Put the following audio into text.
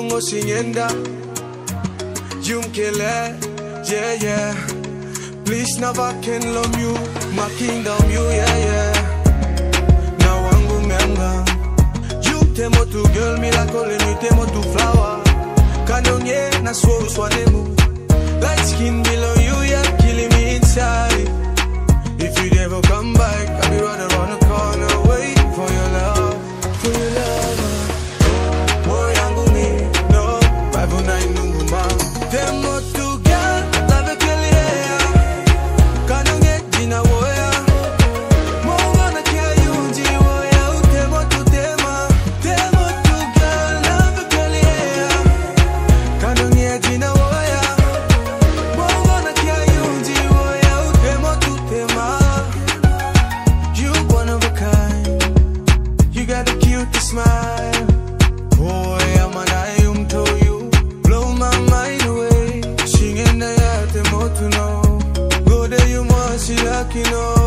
Bongo singenda Jumkele, yeah, yeah. Please never can love you, my kingdom, you, yeah, yeah. Now wangu menga You temo to girl, me la call me temo to flower. Kanonye na swore swanemu. Light skin below you, yeah, killing me inside. If you never come back, I'll be running around the corner waiting for your love, for your love. Boy, yangu me, no, 509 nungu ma. Temo to girl, love kelia. Kanonye jina woya. Mongo na kia yunji woya. Temo to tema. Temo to girl, love kelia. Kanonye jina woya. Mongo na kia yunji woya. Temo to tema. You one of a kind. You got the cutest smile. Boy, I'm an I to you. Blow my mind away. Singing the temo to know. Go there, you must see lucky, no.